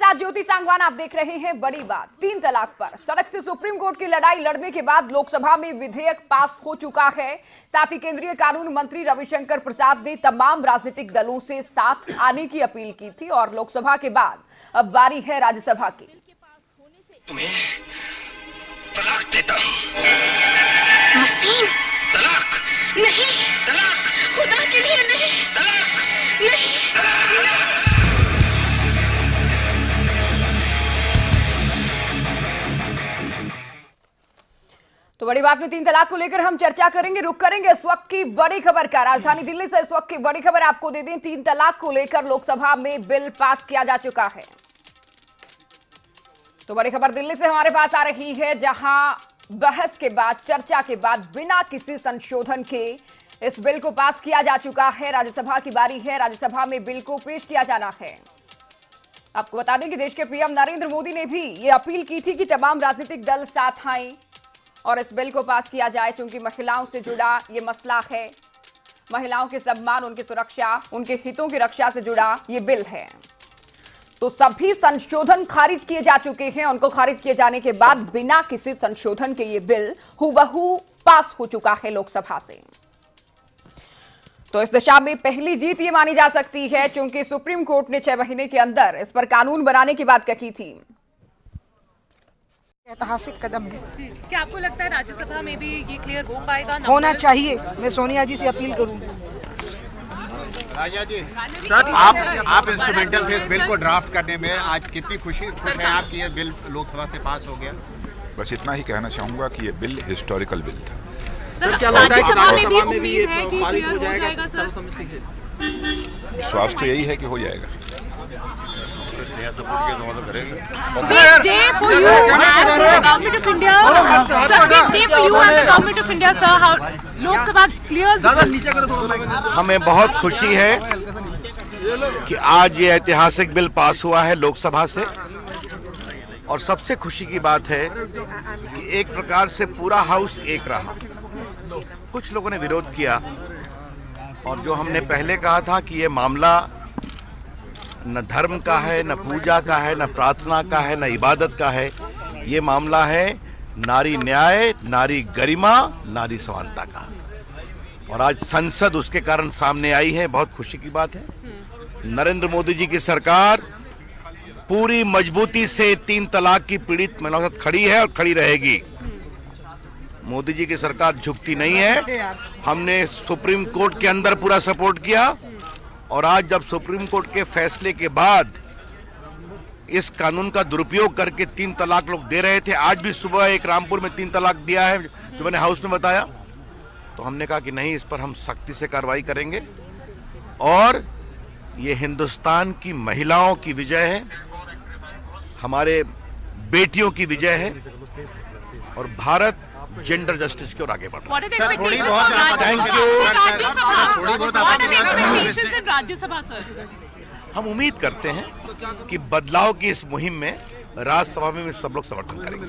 साथ ज्योति सांगवान, आप देख रहे हैं बड़ी बात। 3 तलाक पर सड़क से सुप्रीम कोर्ट की लड़ाई लड़ने के बाद लोकसभा में विधेयक पास हो चुका है। साथ ही केंद्रीय कानून मंत्री रविशंकर प्रसाद ने तमाम राजनीतिक दलों से साथ आने की अपील की थी और लोकसभा के बाद अब बारी है राज्यसभा की। तुम्हें तलाक देता हूं। वसीम, तलाक नहीं, तलाक, खुदा के लिए नहीं, तलाक नहीं। तो बड़ी बात में 3 तलाक को लेकर हम चर्चा करेंगे। रुक करेंगे इस वक्त की बड़ी खबर का। राजधानी दिल्ली से इस वक्त की बड़ी खबर आपको दे दें। 3 तलाक को लेकर लोकसभा में बिल पास किया जा चुका है। तो बड़ी खबर दिल्ली से हमारे पास आ रही है, जहां बहस के बाद, चर्चा के बाद, बिना किसी संशोधन के इस बिल को पास किया जा चुका है। राज्यसभा की बारी है। राज्यसभा में बिल को पेश किया जाना है। आपको बता दें कि देश के पीएम नरेंद्र मोदी ने भी ये अपील की थी कि तमाम राजनीतिक दल साथ आएं और इस बिल को पास किया जाए, क्योंकि महिलाओं से जुड़ा ये मसला है। महिलाओं के सम्मान, उनकी सुरक्षा, उनके हितों की रक्षा से जुड़ा ये बिल है। तो सभी संशोधन खारिज किए जा चुके हैं। उनको खारिज किए जाने के बाद बिना किसी संशोधन के ये बिल हूबहू पास हो चुका है लोकसभा से। तो इस दिशा में पहली जीत ये मानी जा सकती है, क्योंकि सुप्रीम कोर्ट ने 6 महीने के अंदर इस पर कानून बनाने की बात कही थी। ऐतिहासिक कदम है। क्या आपको लगता है राज्यसभा में भी ये क्लियर हो पाएगा? होना चाहिए। मैं सोनिया जी से अपील करूंगी। राजा जी, सर आप इंस्ट्रूमेंटल थे इस बिल को ड्राफ्ट करने में। आज कितनी खुश हैं आप कि ये बिल लोकसभा से पास हो गया? बस इतना ही कहना चाहूंगा कि ये बिल हिस्टोरिकल बिल था। सर, क्या लगता है कि राज्यसभा में भी उम्मीद है कि क्लियर हो जाएगा सर? विश्वास तो यही है कि हो जाएगा। Big day for you and the government of India. Sir, big day for you and the government of India, sir. How Lok Sabha clear? हमें बहुत खुशी है कि आज ये ऐतिहासिक बिल पास हुआ है लोकसभा से, और सबसे खुशी की बात है कि एक प्रकार से पूरा हाउस एक रहा। कुछ लोगों ने विरोध किया, और जो हमने पहले कहा था कि ये मामला न धर्म का है, न पूजा का है, न प्रार्थना का है, न इबादत का है, ये मामला है नारी न्याय, नारी गरिमा, नारी समानता का। और आज संसद उसके कारण सामने आई है। बहुत खुशी की बात है। नरेंद्र मोदी जी की सरकार पूरी मजबूती से 3 तलाक की पीड़ित महिलाओं के साथ खड़ी है और खड़ी रहेगी। मोदी जी की सरकार झुकती नहीं है। हमने सुप्रीम कोर्ट के अंदर पूरा सपोर्ट किया, और आज जब सुप्रीम कोर्ट के फैसले के बाद इस कानून का दुरुपयोग करके 3 तलाक लोग दे रहे थे, आज भी सुबह एक रामपुर में 3 तलाक दिया है जो मैंने हाउस में बताया, तो हमने कहा कि नहीं, इस पर हम सख्ती से कार्रवाई करेंगे। और ये हिंदुस्तान की महिलाओं की विजय है, हमारे बेटियों की विजय है, और भारत जेंडर जस्टिस की ओर आगे बढ़ रहा है। थोड़ी बहुत राज्यसभा सर, हम उम्मीद करते हैं कि बदलाव की इस मुहिम में राज्यसभा में सब लोग समर्थन करेंगे।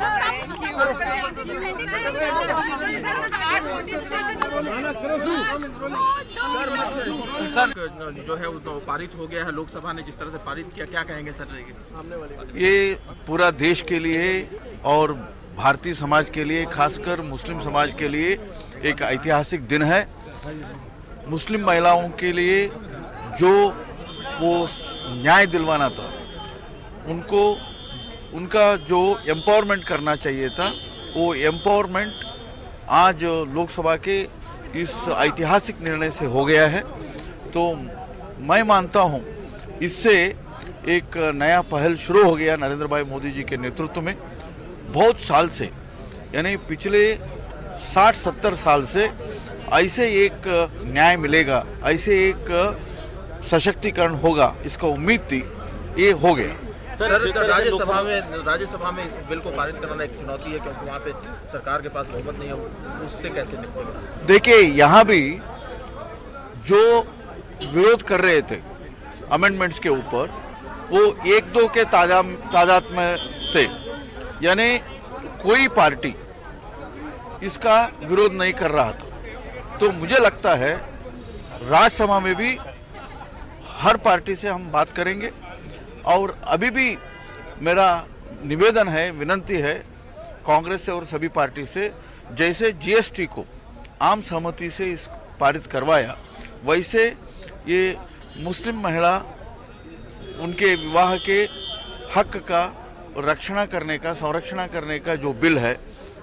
सर, जो है वो पारित हो गया है, लोकसभा ने जिस तरह से पारित किया, क्या कहेंगे सर? ये पूरा देश के लिए और भारतीय समाज के लिए, खासकर मुस्लिम समाज के लिए एक ऐतिहासिक दिन है। मुस्लिम महिलाओं के लिए जो वो न्याय दिलवाना था, उनको उनका जो एम्पावरमेंट करना चाहिए था, वो एम्पावरमेंट आज लोकसभा के इस ऐतिहासिक निर्णय से हो गया है। तो मैं मानता हूँ इससे एक नया पहल शुरू हो गया नरेंद्र भाई मोदी जी के नेतृत्व में। बहुत साल से, यानी पिछले 60-70 साल से ऐसे एक न्याय मिलेगा, ऐसे एक सशक्तिकरण होगा, इसका उम्मीद थी, ये हो गया। सर, राज्यसभा में इस बिल को पारित कराना एक चुनौती है, क्योंकि वहाँ पे सरकार के पास बहुमत नहीं है। उससे कैसे निपटेगा? देखिए, यहाँ भी जो विरोध कर रहे थे अमेंडमेंट्स के ऊपर, वो 1-2 के तादाद में थे, यानी कोई पार्टी इसका विरोध नहीं कर रहा था। तो मुझे लगता है राज्यसभा में भी हर पार्टी से हम बात करेंगे और अभी भी मेरा निवेदन है, विनंती है कांग्रेस से और सभी पार्टी से, जैसे जीएसटी को आम सहमति से इस पारित करवाया, वैसे ये मुस्लिम महिला उनके विवाह के हक का रक्षण करने का, संरक्षण करने का जो बिल है,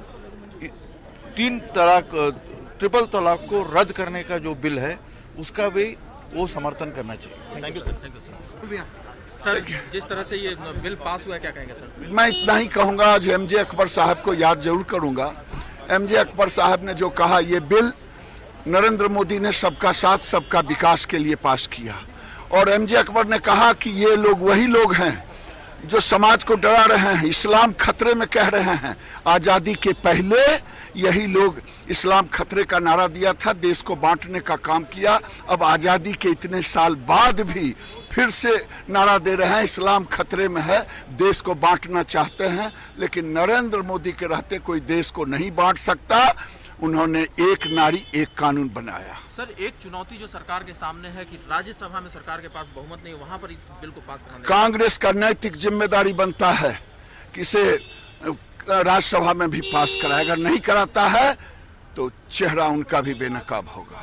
3 तलाक, ट्रिपल तलाक को रद्द करने का जो बिल है, उसका भी वो समर्थन करना चाहिए। Thank you sir. Thank you sir. Sir, जिस तरह से ये बिल पास हुआ है, क्या कहेंगे सर? मैं इतना ही कहूंगा, आज एमजे अकबर साहब को याद जरूर करूंगा। एमजे अकबर साहब ने जो कहा, ये बिल नरेंद्र मोदी ने सबका साथ सबका विकास के लिए पास किया, और एमजे अकबर ने कहा कि ये लोग वही लोग हैं जो समाज को डरा रहे हैं, इस्लाम खतरे में कह रहे हैं। आजादी के पहले यही लोग इस्लाम खतरे का नारा दिया था, देश को बांटने का काम किया। अब आजादी के इतने साल बाद भी फिर से नारा दे रहे हैं, इस्लाम खतरे में है, देश को बांटना चाहते हैं। लेकिन नरेंद्र मोदी के रहते कोई देश को नहीं बांट सकता। उन्होंने एक नारी एक कानून बनाया। सर, एक चुनौती जो सरकार के सामने है कि राज्यसभा में सरकार के पास बहुमत नहीं, वहां पर इस बिल को पास कराना। कांग्रेस का नैतिक जिम्मेदारी बनता है कि इसे राज्यसभा में भी पास कराए। अगर नहीं कराता है तो चेहरा उनका भी बेनकाब होगा।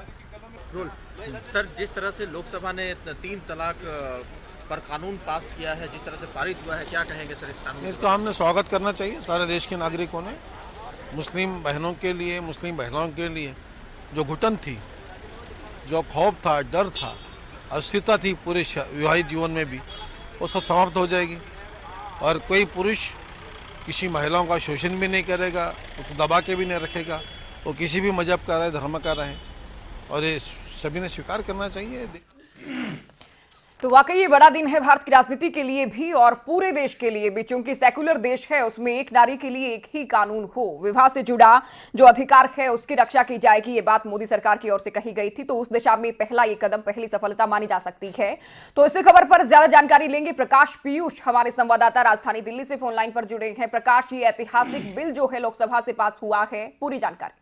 सर, जिस तरह से लोकसभा ने 3 तलाक पर कानून पास किया है, जिस तरह से पारित हुआ है, क्या कहेंगे सर इस कानून? इसका हमने स्वागत करना चाहिए सारे देश के नागरिकों ने। मुस्लिम बहनों के लिए, मुस्लिम महिलाओं के लिए जो घुटन थी, जो खौफ था, डर था, अस्थिरता थी पूरे विवाहित जीवन में भी, वो सब समाप्त हो जाएगी। और कोई पुरुष किसी महिलाओं का शोषण भी नहीं करेगा, उसको दबा के भी नहीं रखेगा। वो किसी भी मजहब का रहे, धर्म का रहे, और ये सभी ने स्वीकार करना चाहिए। तो वाकई ये बड़ा दिन है भारत की राजनीति के लिए भी और पूरे देश के लिए भी, क्योंकि सेकुलर देश है, उसमें एक नारी के लिए एक ही कानून हो, विवाह से जुड़ा जो अधिकार है उसकी रक्षा की जाएगी। ये बात मोदी सरकार की ओर से कही गई थी, तो उस दिशा में पहला ये कदम, पहली सफलता मानी जा सकती है। तो इसी खबर पर ज्यादा जानकारी लेंगे प्रकाश पीयूष, हमारे संवाददाता राजधानी दिल्ली से फोन लाइन पर जुड़े हैं। प्रकाश, ये ऐतिहासिक बिल जो है लोकसभा से पास हुआ है, पूरी जानकारी।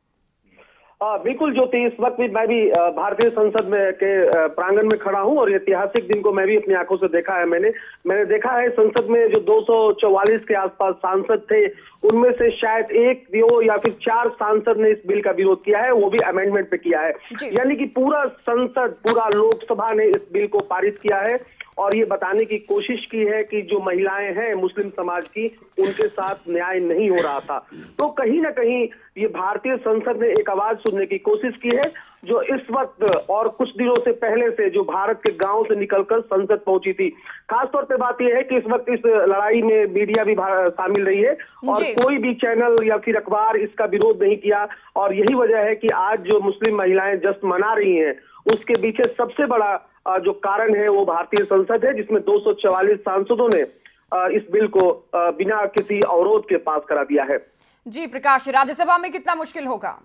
बिल्कुल ज्योति, इस वक्त भी मैं भी भारतीय संसद में के प्रांगण में खड़ा हूं और ऐतिहासिक दिन को मैं भी अपनी आंखों से देखा है। मैंने देखा है संसद में जो 244 के आसपास सांसद थे, उनमें से शायद 1, 2 या फिर 4 सांसद ने इस बिल का विरोध किया है, वो भी अमेंडमेंट पे किया है। यानी कि पूरा संसद, पूरा लोकसभा ने इस बिल को पारित किया है और ये बताने की कोशिश की है कि जो महिलाएं हैं मुस्लिम समाज की, उनके साथ न्याय नहीं हो रहा था। तो कहीं ना कहीं ये भारतीय संसद ने एक आवाज सुनने की कोशिश की है, जो इस वक्त और कुछ दिनों से पहले से जो भारत के गांव से निकलकर संसद पहुंची थी। खासतौर पे बात यह है कि इस वक्त इस लड़ाई में मीडिया भी शामिल रही है और कोई भी चैनल या फिर अखबार इसका विरोध नहीं किया। और यही वजह है कि आज जो मुस्लिम महिलाएं जश्न मना रही हैं, उसके पीछे सबसे बड़ा जो कारण है वो भारतीय संसद है, जिसमें 244 सांसदों ने इस बिल को बिना किसी अवरोध के पास करा दिया है। जी प्रकाश, राज्यसभा में कितना मुश्किल होगा?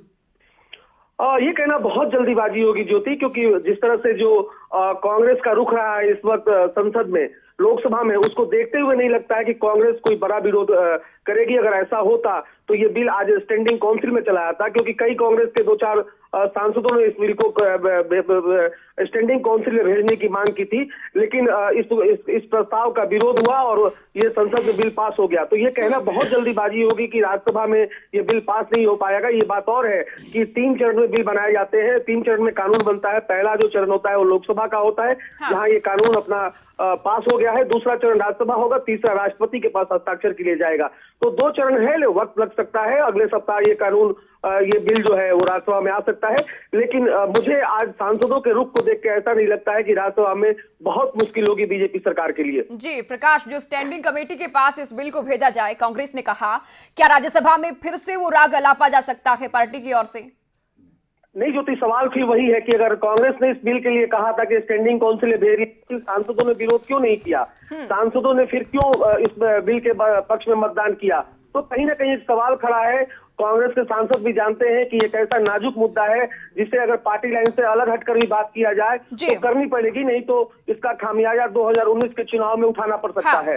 ये कहना बहुत जल्दीबाजी होगी ज्योति, क्योंकि जिस तरह से जो कांग्रेस का रुख रहा है इस वक्त संसद में, लोकसभा में, उसको देखते हुए नहीं लगता है कि कांग्रेस कोई बड़ा विरोध करेगी। अगर ऐसा होता तो ये बिल आज स्टैंडिंग काउंसिल में चला जाता, क्योंकि कई कांग्रेस के 2-4 सांसदों ने इस बिल को स्टैंडिंग काउंसिल में भेजने की मांग की थी, लेकिन इस प्रस्ताव का विरोध हुआ और ये संसद में बिल पास हो गया। तो ये कहना बहुत जल्दीबाजी होगी कि राज्यसभा में ये बिल पास नहीं हो पाएगा। ये बात और है कि 3 चरण में बिल बनाए जाते हैं, 3 चरण में कानून बनता है। पहला जो चरण होता है वो लोकसभा का होता है, जहां ये कानून अपना पास हो गया है। दूसरा चरण राज्यसभा होगा, तीसरा राष्ट्रपति के पास हस्ताक्षर के लिए जाएगा। तो 2 चरण है, वक्त लग सकता है। अगले सप्ताह ये कानून, ये बिल जो है वो राज्यसभा में आ सकता है। लेकिन मुझे आज सांसदों के रुख को देख के ऐसा नहीं लगता है कि राज्यसभा में बहुत मुश्किल होगी बीजेपी सरकार के लिए। जी प्रकाश, जो स्टैंडिंग कमेटी के पास इस बिल को भेजा जाए, कांग्रेस ने कहा, क्या राज्यसभा में फिर से वो राग अलापा जा सकता है पार्टी की ओर से? नहीं ज्योति, सवाल फिर वही है कि अगर कांग्रेस ने इस बिल के लिए कहा था कि स्टैंडिंग काउंसिल में भेजी, सांसदों ने विरोध क्यों नहीं किया? सांसदों ने फिर क्यों इस बिल के पक्ष में मतदान किया? तो कहीं ना कहीं एक सवाल खड़ा है। कांग्रेस के सांसद भी जानते हैं कि एक ऐसा नाजुक मुद्दा है जिसे अगर पार्टी लाइन से अलग हटकर भी बात किया जाए तो करनी पड़ेगी, नहीं तो इसका खामियाजा 2019 के चुनाव में उठाना पड़ सकता है।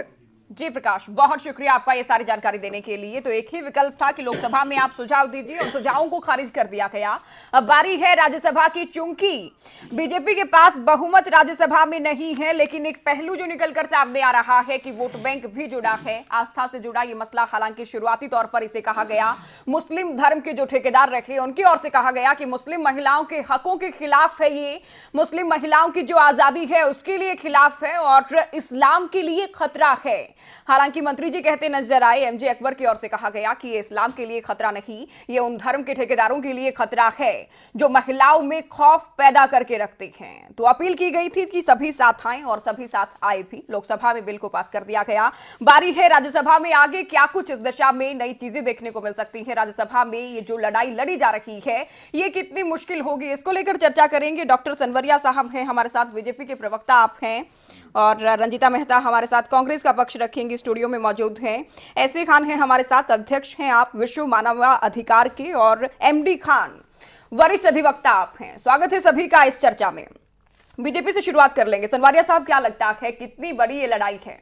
जी प्रकाश, बहुत शुक्रिया आपका ये सारी जानकारी देने के लिए। तो एक ही विकल्प था कि लोकसभा में आप सुझाव दीजिए और सुझावों को खारिज कर दिया गया। अब बारी है राज्यसभा की। चूंकि बीजेपी के पास बहुमत राज्यसभा में नहीं है, लेकिन एक पहलू जो निकलकर सामने आ रहा है कि वोट बैंक भी जुड़ा है, आस्था से जुड़ा ये मसला। हालांकि शुरुआती तौर पर इसे कहा गया मुस्लिम धर्म के जो ठेकेदार रखे उनकी ओर से कहा गया कि मुस्लिम महिलाओं के हकों के खिलाफ है, ये मुस्लिम महिलाओं की जो आजादी है उसके लिए खिलाफ है और इस्लाम के लिए खतरा है। हालांकि मंत्री जी कहते नजर आए, एमजे अकबर की ओर से कहा गया कि ये इस्लाम के लिए खतरा नहीं, ये उन धर्म के ठेकेदारों के लिए खतरा है जो महिलाओं में खौफ पैदा करके रखते हैं। तो अपील की गई थी कि सभी साथ आएं और सभी साथ आए भी। लोकसभा में बिल को पास कर दिया गया। बारी है राज्यसभा में। आगे क्या कुछ इस दिशा में नई चीजें देखने को मिल सकती है। राज्यसभा में ये जो लड़ाई लड़ी जा रही है ये कितनी मुश्किल होगी, इसको लेकर चर्चा करेंगे। डॉक्टर सनवरिया साहब हैं हमारे साथ, बीजेपी के प्रवक्ता आप हैं, और रंजिता मेहता हमारे साथ कांग्रेस का पक्ष रखेंगे, स्टूडियो में मौजूद हैं। ऐसे खान हैं हमारे साथ, अध्यक्ष हैं आप विश्व मानवाधिकार के, और एमडी खान वरिष्ठ अधिवक्ता आप हैं। स्वागत है सभी का इस चर्चा में। बीजेपी से शुरुआत कर लेंगे। सनवरिया साहब, क्या लगता है कितनी बड़ी ये लड़ाई है?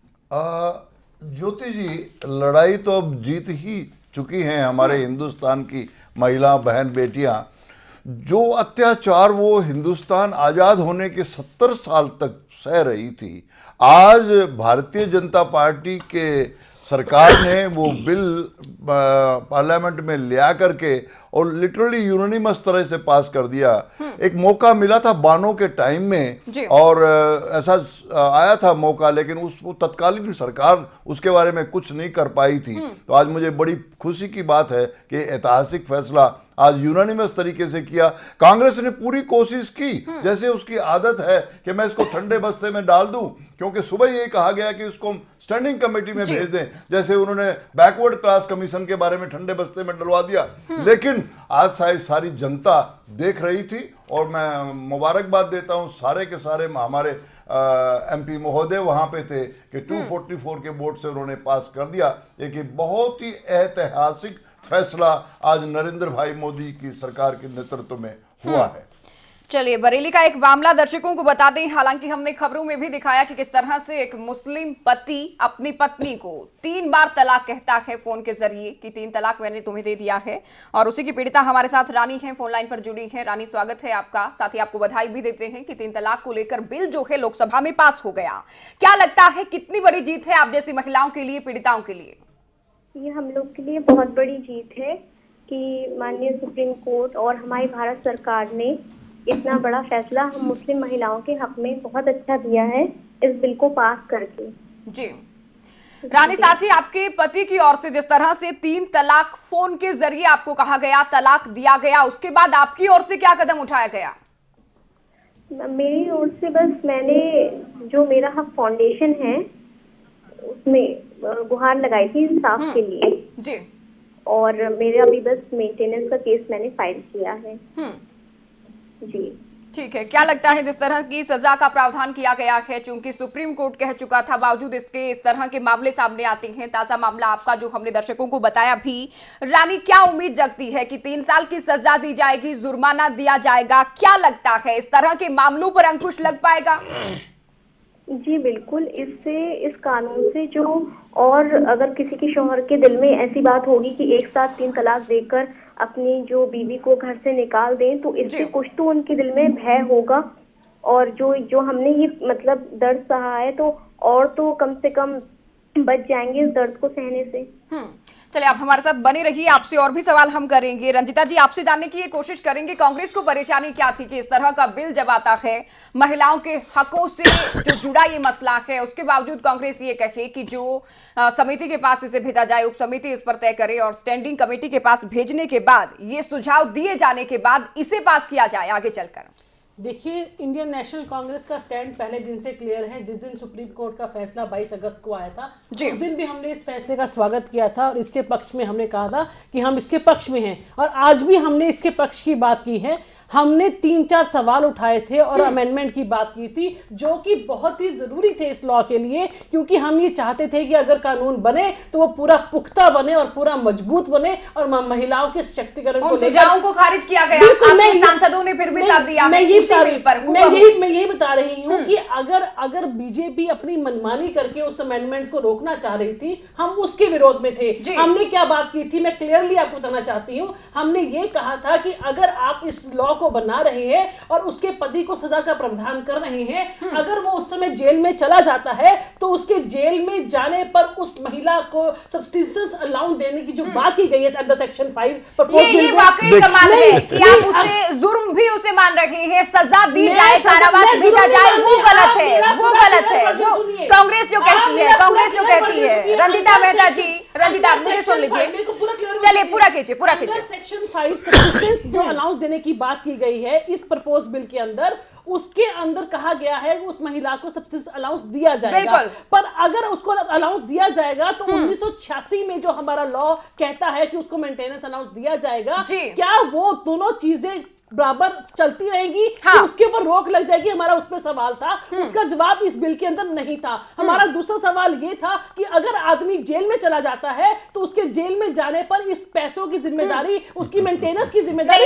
ज्योति जी, लड़ाई तो अब जीत ही चुकी है हमारे हिंदुस्तान की महिला बहन बेटियां। जो अत्याचार वो हिंदुस्तान आज़ाद होने के 70 साल तक सह रही थी, आज भारतीय जनता पार्टी के सरकार ने वो बिल पार्लियामेंट में लिया करके और लिटरली यूनानिमस तरह से पास कर दिया। एक मौका मिला था बानो के टाइम में और ऐसा आया था मौका, लेकिन उस तत्कालीन सरकार उसके बारे में कुछ नहीं कर पाई थी। तो आज मुझे बड़ी खुशी की बात है कि ऐतिहासिक फैसला आज यूनानिमस तरीके से किया। कांग्रेस ने पूरी कोशिश की, जैसे उसकी आदत है कि मैं इसको ठंडे बस्ते में डाल दूं, क्योंकि सुबह ये कहा गया कि इसको स्टैंडिंग कमेटी में भेज दें, जैसे उन्होंने बैकवर्ड क्लास कमीशन के बारे में ठंडे बस्ते में डलवा दिया। लेकिन आज सारी जनता देख रही थी और मैं मुबारकबाद देता हूं सारे के सारे हमारे एमपी महोदय वहां पे थे कि 244 के वोट से उन्होंने पास कर दिया। एक बहुत ही ऐतिहासिक फैसला आज नरेंद्र भाई मोदी की सरकार के नेतृत्व में हुआ है। चलिए, बरेली का एक मामला दर्शकों को बता दें। हालांकि हमने खबरों में भी दिखाया कि किस तरह से एक मुस्लिम पति अपनी पत्नी को 3 बार तलाक कहता है फोन के जरिए कि 3 तलाक मैंने तुम्हें दे दिया है। और उसी की पीड़िता हमारे साथ रानी है, फोन लाइन पर जुड़ी है। रानी, स्वागत है आपका। साथ ही आपको बधाई भी देते हैं कि 3 तलाक को लेकर बिल जो है लोकसभा में पास हो गया। क्या लगता है कितनी बड़ी जीत है आप जैसी महिलाओं के लिए, पीड़िताओं के लिए? ये हम लोग के लिए बहुत बड़ी जीत है कि माननीय सुप्रीम कोर्ट और हमारी भारत सरकार ने इतना बड़ा फैसला हम मुस्लिम महिलाओं के हक में बहुत अच्छा दिया है इस बिल को पास करके। जी रानी, साथ ही आपके पति की ओर से जिस तरह से 3 तलाक फोन के जरिए आपको कहा गया, तलाक दिया गया, उसके बाद आपकी ओर से क्या कदम उठाया गया? मेरी ओर से बस मैंने जो मेरा हक फाउंडेशन है उसमें गुहार लगाई थी इंसाफ के लिए जी, और मेरा अभी बस मेंटेनेंस का केस मैंने फाइल किया है जी। ठीक है, क्या लगता है जिस तरह की सजा का प्रावधान किया गया है, चूंकि सुप्रीम कोर्ट कह चुका था, बावजूद इसके इस तरह के मामले सामने आते हैं, ताजा मामला आपका जो हमने दर्शकों को बताया भी। रानी, क्या उम्मीद जगती है कि 3 साल की सजा दी जाएगी, जुर्माना दिया जाएगा? क्या लगता है इस तरह के मामलों पर अंकुश लग पाएगा? जी बिल्कुल, इससे इस कानून से जो और अगर किसी के शौहर के दिल में ऐसी बात होगी कि एक साथ 3 तलाक देकर अपनी जो बीवी को घर से निकाल दें, तो इससे कुछ तो उनके दिल में भय होगा। और जो हमने ये मतलब दर्द सहा है, तो और तो कम से कम बच जाएंगे इस दर्द को सहने से। चलिए, आप हमारे साथ बने रहिए, आपसे और भी सवाल हम करेंगे। रंजिता जी, आपसे जानने की ये कोशिश करेंगे कांग्रेस को परेशानी क्या थी कि इस तरह का बिल जब आता है, महिलाओं के हकों से जो जुड़ा ये मसला है, उसके बावजूद कांग्रेस ये कहे कि जो समिति के पास इसे भेजा जाए, उप समिति इस पर तय करे और स्टैंडिंग कमेटी के पास भेजने के बाद, ये सुझाव दिए जाने के बाद इसे पास किया जाए आगे चलकर। देखिए, इंडियन नेशनल कांग्रेस का स्टैंड पहले दिन से क्लियर है। जिस दिन सुप्रीम कोर्ट का फैसला 22 अगस्त को आया था, उस दिन भी हमने इस फैसले का स्वागत किया था और इसके पक्ष में हमने कहा था कि हम इसके पक्ष में हैं, और आज भी हमने इसके पक्ष की बात की है। हमने 3-4 सवाल उठाए थे और अमेंडमेंट की बात की थी, जो कि बहुत ही जरूरी थे इस लॉ के लिए, क्योंकि हम ये चाहते थे कि अगर कानून बने तो वो पूरा पुख्ता बने और पूरा मजबूत बने और महिलाओं के सशक्तिकरण को सुझावों को खारिज किया गया। आपके सांसदों ने फिर भी साथ दिया। मैं यही बता रही हूँ कि अगर बीजेपी अपनी मनमानी करके उस अमेंडमेंट को रोकना चाह रही थी, हम उसके विरोध में थे। हमने क्या बात की थी, मैं क्लियरली आपको बताना चाहती हूँ। हमने ये कहा था कि अगर आप इस लॉ को बना रहे हैं और उसके पति को सजा का प्रावधान कर रहे हैं, अगर वो उस समय जेल में चला जाता है तो उसके जेल में जाने पर उस महिला को सब्सटीट्यूशन अलाउंस देने की जो बात की गई है अंडर सेक्शन 5 ये वाकई कमाल है कि आप उसे जुर्म भी उसे मान रहे हैं, सजा दी जाए, कारावास भेजा जाए, वो गलत है, वो गलत है। वो कांग्रेस जो कहती है, कांग्रेस जो कहती है। रंजीता मेहता जी, रंजीता मुझे सुन लीजिए, चलिए पूरा कीजिए, पूरा कीजिए। सेक्शन 5 सब्सटीट्यूशंस जो अलाउंस देने की बात की गई है इस प्रपोज बिल के अंदर, उसके अंदर कहा गया है उस महिला को सब्सिडी अलाउंस दिया जाएगा। पर अगर उसको अलाउंस दिया जाएगा तो 1986 में जो हमारा लॉ कहता है कि उसको मेंटेनेंस अलाउंस दिया जाएगा, क्या वो दोनों चीजें बराबर चलती रहेंगी? हाँ। उसके ऊपर रोक लग जाएगी? हमारा उस पर सवाल था, उसका जवाब इस बिल के अंदर नहीं था। हमारा दूसरा सवाल ये था कि अगर आदमी जेल में चला जाता है तो उसके जेल में जाने पर इस पैसों की जिम्मेदारी, उसकी मेंटेनेंस की जिम्मेदारी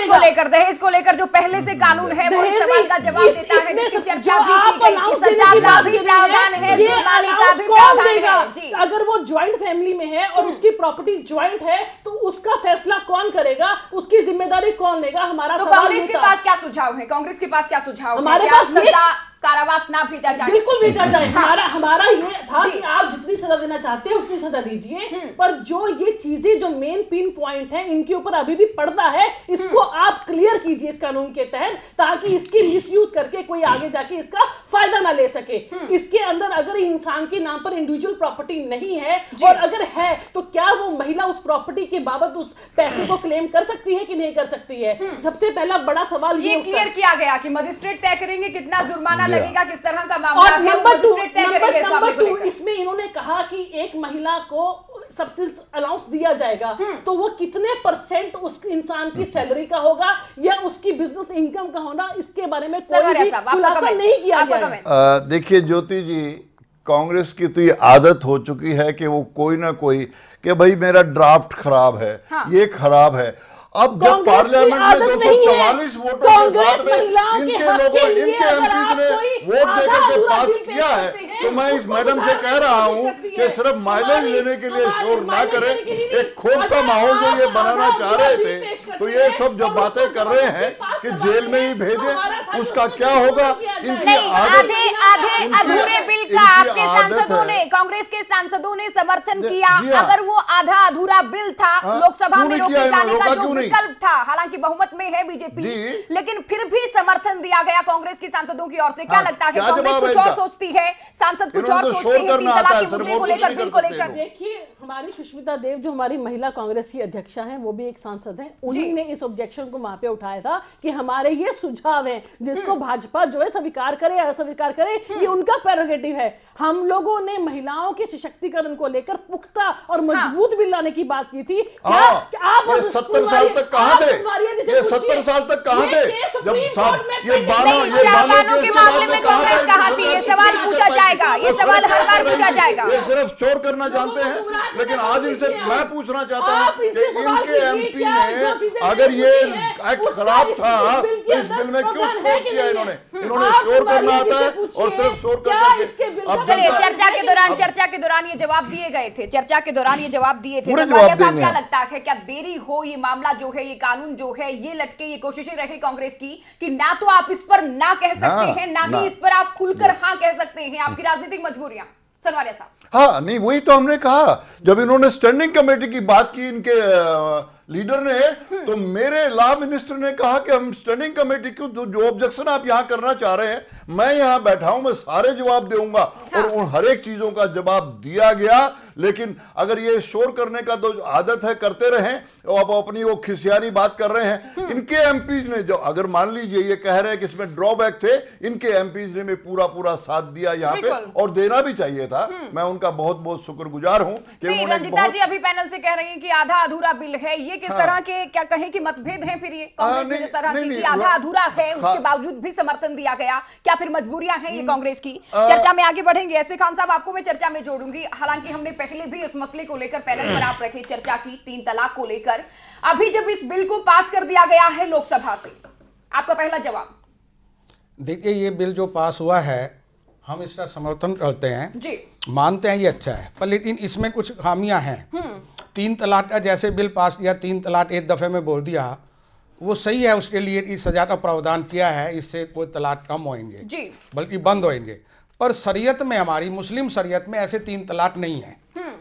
दहेज को लेकर जो पहले से कानून है वो इस सवाल का जवाब देता है, जिसकी चर्चा भी की गई कि सजा का भी प्रावधान है, जुर्माने का भी प्रावधान है। अगर वो ज्वाइंट फैमिली में है और उसकी प्रॉपर्टी ज्वाइंट है तो उसका फैसला कौन करेगा, उसकी जिम्मेदारी कौन लेगा? हमारा तो कांग्रेस के पास क्या सुझाव है? कांग्रेस के पास क्या सुझाव है? हमारे पास सजा कारावास ना भेजा जाए? बिल्कुल भेजा जाए। हमारा ये था कि आप जितनी सजा देना चाहते हैं उतनी सजा दीजिए, पर जो ये चीजें जो मेन पिन पॉइंट है इनके ऊपर अभी भी पर्दा है, इसको आप क्लियर कीजिए इस कानून के तहत, ताकि इसकी मिसयूज करके कोई आगे जाके इसका फायदा ना ले सके। इसके अंदर अगर इंसान के नाम पर इंडिविजुअल प्रॉपर्टी नहीं है और अगर है तो क्या वो महिला उस प्रॉपर्टी के बाबत उस पैसे को क्लेम कर सकती है कि नहीं कर सकती है? सबसे पहला बड़ा सवाल ये क्लियर किया गया कि मजिस्ट्रेट तय करेंगे कितना जुर्माना लगेगा, किस तरह का मामला है, नंबर 2 इसमें इन्होंने कहा कि एक महिला को सब्सिडी अलाउंस दिया जाएगा तो वो कितने % उस इंसान की सैलरी का होगा या उसकी बिजनेस इनकम का होना, इसके बारे में कोई भी खुलासा नहीं किया गया। देखिए ज्योति जी, कांग्रेस की तो ये आदत हो चुकी है कि वो कोई ना कोई कि भाई मेरा ड्राफ्ट खराब है, ये खराब है। अब जब पार्लियामेंट में 244 वोटों के साथ में इनके लोगों, इनके एमपी ने वोट देकर के पास किया है, तो मैं इस मैडम से कह रहा हूं कि सिर्फ माइलेज लेने के लिए शोर ना करें। एक खौफ का माहौल जो ये बनाना चाह रहे थे, तो ये सब जो बातें कर रहे हैं कि जेल में ही भेजें, उसका क्या होगा? इनकी आधे अधूरे बिल का आपके सांसदों ने, कांग्रेस के सांसदों ने समर्थन किया। अगर वो आधा अधूरा बिल था, लोकसभा में रोके जाने का जो विकल्प था, हालांकि बहुमत में है बीजेपी, लेकिन फिर भी समर्थन दिया गया कांग्रेस के सांसदों की ओर से। क्या लगता है, कांग्रेस कुछ और सोचती है, सांसद कुछ और सोचते हैं 3 तलाक के मुद्दे को लेकर, बिल को लेकर? देखिए, हमारी सुष्मिता देव जो हमारी महिला कांग्रेस की अध्यक्षा हैं, वो भी एक सांसद हैं, उन्हीं ने इस ऑब्जेक्शन को वहां पे उठाया था कि हमारे ये सुझाव हैं, जिसको भाजपा जो है स्वीकार करे या अस्वीकार करे, ये उनका प्रेरोगेटिव है। हम लोगों ने महिलाओं के सशक्तिकरण को लेकर पुख्ता और मजबूत बिल लाने की बात की थी। आप 70 साल तक कहां थे? ये 70 साल तक कहां थे? जब ये बानों के मामले में कांग्रेस कहां थी? ये सवाल पूछा जाएगा, ये सवाल हर बार पूछा जाएगा। ये सिर्फ चोर करना जानते हैं, लेकिन आज इनसे मैं पूछना चाहता हूं कि इनके एमपी ने अगर ये एक्ट खराब था तो इस बिल में क्यों सपोर्ट किया? इन्होंने शोर करना आता है और सिर्फ शोर करके। अब चर्चा के दौरान ये जवाब दिए गए थे, चर्चा के दौरान ये जवाब दिए थे। क्या लगता है, क्या देरी हो, ये मामला जो है, ये कानून जो है, ये लटके, ये कोशिशें रही कांग्रेस की कि ना तो आप इस पर ना कह सकते हैं, ना ही इस पर आप खुलकर हाँ कह सकते हैं, आपकी राजनीतिक मजबूरियां? सनवारिया साहब। हाँ, नहीं वही तो हमने कहा, जब इन्होंने स्टैंडिंग कमेटी की बात की इनके लीडर ने, तो मेरे लॉ मिनिस्टर ने कहा कि हम स्टैंडिंग कमेटी को जो ऑब्जेक्शन आप यहां करना चाह रहे हैं मैं यहाँ बैठा हूं, मैं सारे जवाब दूंगा। और उन हर एक चीजों का जवाब दिया गया। लेकिन अगर ये शोर करने का तो आदत है, करते रहें, और अब अपनी वो खिसियारी बात कर रहे हैं। इनके एमपीज ने जो, अगर मान लीजिए ये कह रहे हैं कि इसमें ड्रॉबैक थे, इनके एमपीज ने पूरा साथ दिया यहाँ पे, और देना भी चाहिए था। मैं उनका बहुत बहुत शुक्रगुजार हूँ कि उन्होंने रंजिता जी अभी पैनल से कह रही हैं कि आधा अधूरा बिल है। ये किस तरह के, क्या कहें कि मतभेद हैं फिर ये कांग्रेस में, जिस तरह की आधा अधूरा है उसके बावजूद भी समर्थन दिया गया, क्या फिर मजबूरियां हैं ये कांग्रेस की? चर्चा में आगे बढ़ेंगे। ऐसे खान साहब, आपको मैं चर्चा में जोड़ूंगी। हालांकि हमने पहले भी इस मसले को लेकर पैनल पर आप रखे चर्चा की, 3 तलाक को लेकर। अभी जब इस बिल को पास कर दिया गया है लोकसभा से, आपका पहला जवाब? देखिए, ये बिल जो पास हुआ है, हम इसका समर्थन करते हैं जी, मानते हैं ये अच्छा है, पर लेकिन इसमें कुछ खामियां हैं। 3 तलाक का जैसे बिल पास किया, 3 तलाक एक दफे में बोल दिया, वो सही है। उसके लिए इस सजा का प्रावधान किया है, इससे कोई तलाक कम होंगे जी, बल्कि बंद होंगे। पर शरीयत में, हमारी मुस्लिम शरीयत में ऐसे 3 तलाक नहीं है।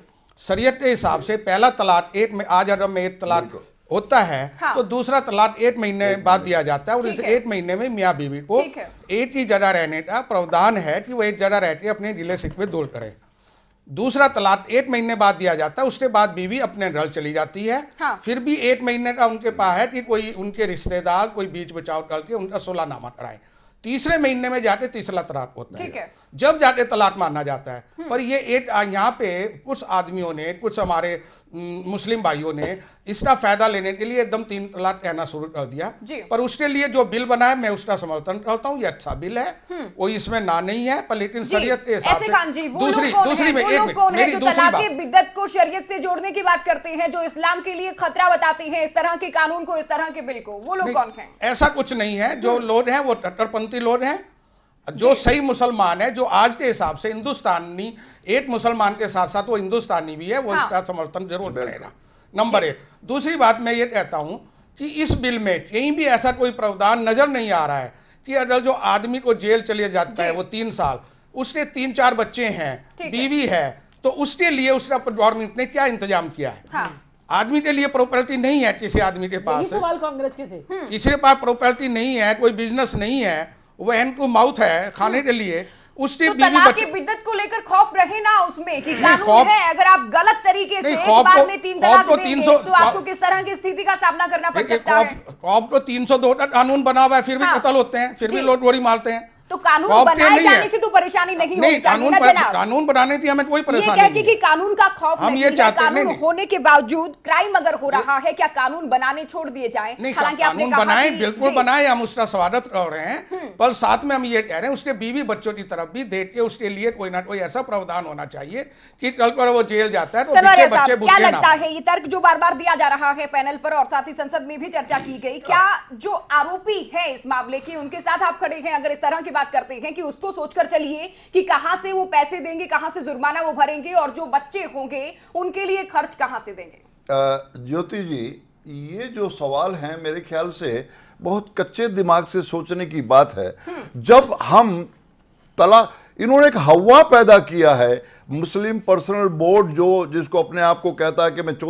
शरीयत के हिसाब से पहला तलाक एक में, आज अगर में 1 तलाक होता है, हाँ, तो दूसरा तलाक 1 महीने बाद दिया जाता है, और इस 1 महीने में मियाँ बीवी को एक ही जगह रहने का प्रावधान है कि वो एक जगह रह के अपने रिलेशनशिप में दूर करें। दूसरा तलाक 1 महीने बाद दिया जाता है, उसके बाद बीवी अपने घर चली जाती है। हाँ। फिर भी 1 महीने का उनके पास है कि कोई उनके रिश्तेदार कोई बीच बचाव करके उनका सुलहनामा कराए। तीसरे महीने में जाके तीसरा तलाक होता है, जब जाके तलाक माना जाता है। पर ये एक यहाँ पे कुछ आदमियों ने, कुछ हमारे मुस्लिम भाइयों ने इसका फायदा लेने के लिए एकदम 3 तलाक कहना शुरू कर दिया। पर उसके लिए जो बिल बना है, मैं उसका समर्थन करता हूँ। ये अच्छा बिल है, कोई इसमें ना नहीं है, पर लेकिन शरीयत के हिसाब से दूसरी में मेरी दूसरी बात, बिद्दत को शरीयत से जोड़ने की बात करते हैं, जो इस्लाम के लिए खतरा बताते हैं इस तरह के कानून को, इस तरह के बिल को, वो लोग कौन हैं? ऐसा कुछ नहीं है। जो लोग हैं वो कट्टरपंथी लोग हैं। जो सही मुसलमान है, जो आज के हिसाब से हिंदुस्तानी, एक मुसलमान के साथ साथ वो हिंदुस्तानी भी है, वो इसका समर्थन जरूर करेगा। नंबर 1। दूसरी बात मैं ये कहता हूं कि इस बिल में कहीं भी ऐसा कोई प्रावधान नजर नहीं आ रहा है कि अगर जो आदमी को जेल चले जाता है वो 3 साल, उसके 3-4 बच्चे हैं, बीवी है, तो उसके लिए उसका गवर्नमेंट ने क्या इंतजाम किया है? हाँ। आदमी के लिए प्रॉपर्टी नहीं है किसी आदमी के पास, सवाल कांग्रेस के थे, किसी के पास प्रॉपर्टी नहीं है, कोई बिजनेस नहीं है, वहन को माउथ है खाने के लिए, उसके तो तलाक की बिद्दत को लेकर खौफ रहे ना उसमें कि कानून है, अगर आप गलत तरीके से बाद में 3 तलाक देंगे तो आपको किस तरह की स्थिति का सामना करना पड़ सकता है? खौफ तो 302 का कानून बना हुआ है, फिर भी कत्ल होते हैं, फिर भी लोग गोली मारते हैं। तो कानून बनाए जाने से तो परेशानी नहीं होनी चाहिए ना जनाब। कानून बनाने की हमें कोई परेशानी नहीं है कि कानून का खौफ नहीं है, कानून होने के बावजूद क्राइम अगर हो रहा है, क्या कानून बनाने छोड़ दिए जाए? हालांकि आपने कहा बनाए, बिल्कुल बनाए, हम उसका स्वागत कर रहे हैं, पर साथ में हम ये कह रहे हैं उसके बीवी बच्चों की तरफ भी देख के उसके लिए कोई ना कोई ऐसा प्रावधान होना चाहिए कि कल को वो जेल जाता है तो बच्चे क्या लगता है? ये तर्क जो बार बार दिया जा रहा है पैनल पर और साथ ही संसद में भी चर्चा की गई, क्या जो आरोपी है इस मामले की उनके साथ आप खड़े हैं? अगर इस तरह की बात करते हैं कि उसको सोचकर चलिए कि कहां से वो पैसे देंगे, कहां से जुर्माना वो भरेंगे, और जो बच्चे होंगे उनके लिए खर्च कहां से देंगे? ज्योति जी, ये जो सवाल है मेरे ख्याल से बहुत कच्चे दिमाग से सोचने की बात है। जब हम तलाक, इन्होंने एक हवा पैदा किया है, मुस्लिम पर्सनल बोर्ड जो जिसको अपने आप को कहता है कि मैं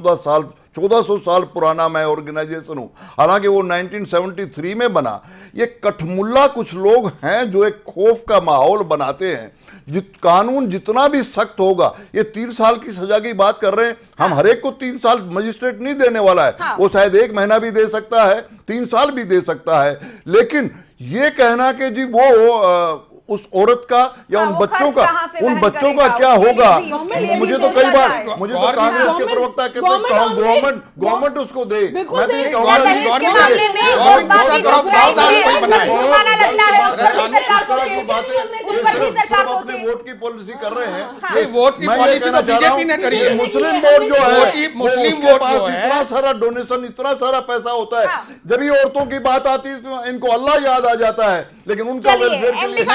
1400 साल पुराना मैं ऑर्गेनाइजेशन हूं, हालांकि वो 1973 में बना। ये कठमुल्ला कुछ लोग हैं जो एक खौफ का माहौल बनाते हैं। कानून जितना भी सख्त होगा, ये 3 साल की सजा की बात कर रहे हैं, हम हर एक को 3 साल मजिस्ट्रेट नहीं देने वाला है। हाँ। वो शायद 1 महीना भी दे सकता है, 3 साल भी दे सकता है, लेकिन ये कहना कि जी वो उस औरत का या उन बच्चों का क्या होगा, मुझे तो कई बार कांग्रेस के प्रवक्ता कहते हैं गवर्नमेंट उसको दे, मैं तो ये कहूंगा वोट की पॉलिसी कर रहे हैं। वोट की पॉलिसी तो बीजेपी ने करी है। मुस्लिम वोट जो है, मुस्लिम वोट इतना सारा डोनेशन, इतना सारा पैसा होता है, जब ये औरतों की बात आती है तो इनको अल्लाह याद आ जाता है, लेकिन उनका वेलफेयर के लिए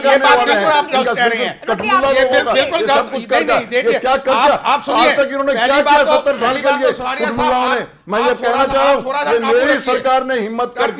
आप सुनिए, 70 साल के लिए मैं ये कहना चाह रहा हूँ, मेरी सरकार ने हिम्मत करके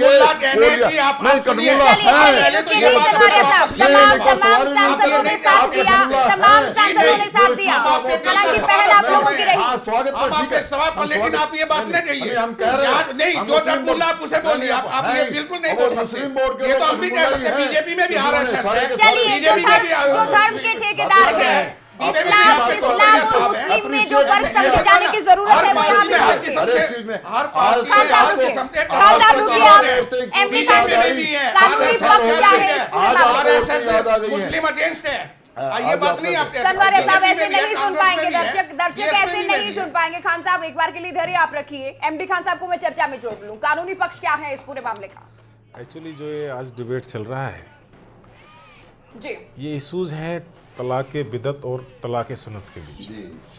हाँ, स्वागत हम आपके सवाल पर, लेकिन आप ये बात नहीं कहिए। हम कह रहे हैं नहीं, जो अब्दुल्ला आप उसे बोलिए, आप ये बिल्कुल नहीं बोल सकते। ये तो हम भी कह सकते हैं, बीजेपी में भी आरएसएस है, बीजेपी में भी जो धर्म के ठेकेदार हैं, इस्लाम और मुस्लिम में जो फर्क समझे जाने की जरूरत है, वो यहाँ भी हर चीज में हर पार्टी में एमपी कानूनी पक्ष क्या है, मुस्लिम अगेंस्ट है। ये बात नहीं आप सनवारे साहब ऐसे नहीं सुन पाएंगे, दर्शक ऐसे नहीं सुन पाएंगे। खान साहब एक बार के लिए धैर्य आप रखिए। एमडी खान साहब को मैं चर्चा में जोड़ लूं, कानूनी पक्ष क्या है इस पूरे मामले का? एक्चुअली जो ये आज डिबेट चल रहा है जी, ये इश्यूज हैं तलाक बिदत और तलाक सुन्नत के बीच।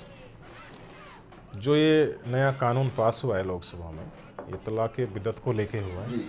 जो ये नया कानून पास हुआ है लोकसभा में, ये तलाक बिदत को लेके हुआ है।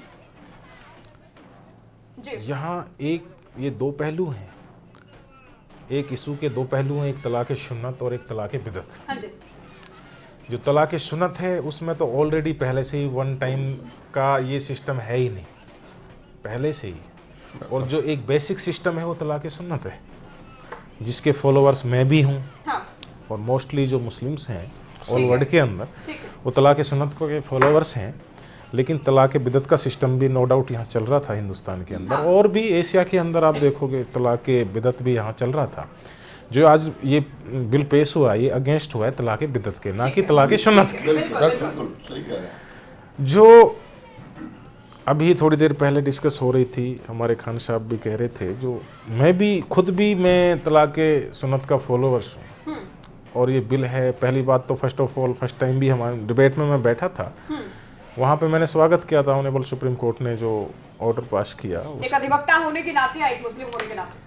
यहाँ ये दो पहलू हैं, एक इशू के दो पहलू हैं, एक तलाक सुन्नत और एक तलाक बिदत। जो तलाक सुन्नत है उसमें तो ऑलरेडी पहले से ही वन टाइम का ये सिस्टम है ही नहीं, पहले से ही। और जो एक बेसिक सिस्टम है वो तलाक सुन्नत है, जिसके फॉलोअर्स मैं भी हूँ। हाँ। और मोस्टली जो मुस्लिम्स हैं ऑल वर्ल्ड के अंदर वो तलाक सुन्नत के फॉलोअर्स हैं। लेकिन तलाक बिदत का सिस्टम भी नो डाउट यहाँ चल रहा था हिंदुस्तान के अंदर। हाँ। और भी एशिया के अंदर आप देखोगे तलाक बिदत भी यहाँ चल रहा था। जो आज ये बिल पेश हुआ ये अगेंस्ट हुआ है तलाक बिदत के, ना कि तलाक सुन्नत के। जो अभी थोड़ी देर पहले डिस्कस हो रही थी, हमारे खान साहब भी कह रहे थे, जो मैं भी खुद भी मैं तलाक सुन्नत का फॉलोअर्स हूँ। और ये बिल है, पहली बात तो first of all first time भी हमारे डिबेट में मैं बैठा था, वहाँ पे मैंने स्वागत किया था ऑनरेबल सुप्रीम कोर्ट ने जो ऑर्डर पास किया। एक अधिवक्ता होने के नाते, एक मुस्लिम होने के नाते,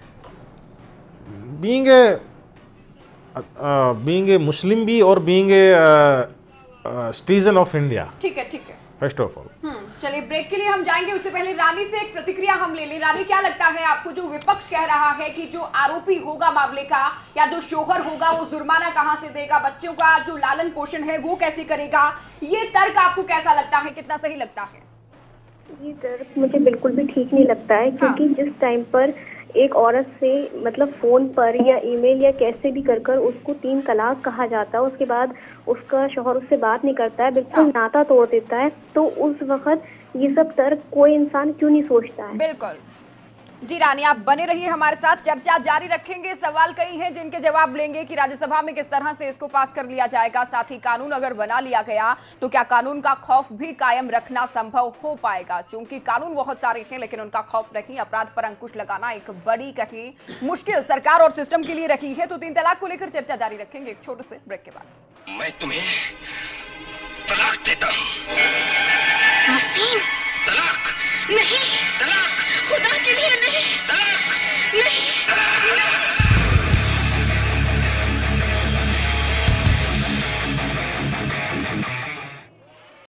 बीइंग ए मुस्लिम भी और being a citizen of India. ठीक है, ठीक है। फर्स्ट ऑफ ऑल चलिए ब्रेक के लिए हम जाएंगे, उससे पहले रानी से एक प्रतिक्रिया हम ले लें। रानी, क्या लगता है आपको, जो विपक्ष कह रहा है कि जो आरोपी होगा मामले का या जो शोहर होगा वो जुर्माना कहां से देगा, बच्चों का जो लालन पोषण है वो कैसे करेगा, ये तर्क आपको कैसा लगता है, कितना सही लगता है? ये तर्क मुझे बिल्कुल भी ठीक नहीं लगता है, क्योंकि जिस टाइम पर एक औरत से मतलब फोन पर या ईमेल या कैसे भी कर उसको 3 तलाक कहा जाता है, उसके बाद उसका शौहर उससे बात नहीं करता है, बिल्कुल नाता तोड़ देता है, तो उस वक्त ये सब तर्क कोई इंसान क्यों नहीं सोचता है? बिल्कुल जी रानी, आप बने रहिए हमारे साथ, चर्चा जारी रखेंगे। सवाल कई हैं जिनके जवाब लेंगे कि राज्यसभा में किस तरह से इसको पास कर लिया जाएगा, साथ ही कानून अगर बना लिया गया तो क्या कानून का खौफ भी कायम रखना संभव हो पाएगा? चूंकि कानून बहुत सारे हैं लेकिन उनका खौफ नहीं, अपराध पर अंकुश लगाना एक बड़ी कहीं मुश्किल सरकार और सिस्टम के लिए रखी है। तो 3 तलाक को लेकर चर्चा जारी रखेंगे एक छोटे से ब्रेक के बाद। मैं तुम्हें तलाक देता हूं।